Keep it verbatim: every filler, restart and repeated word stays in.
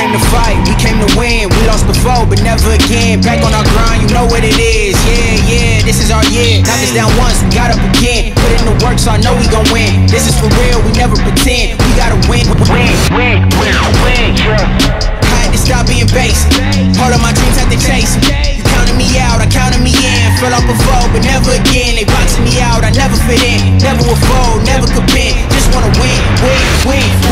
came to fight, we came to win. We lost before, but never again. Back on our grind, you know what it is. Yeah, yeah, this is our year. Knocked us down once, we got up again. Put in the work, so I know we gon' win. This is for real, we never pretend. We gotta win, win, win, win, win, yeah. I had to stop being basic. All of my dreams had to chase them. You counted me out, I counted me in. Fell off before, but never again. They boxing me out, I never fit in. Never would fold, never could bend. Just wanna win, win, win.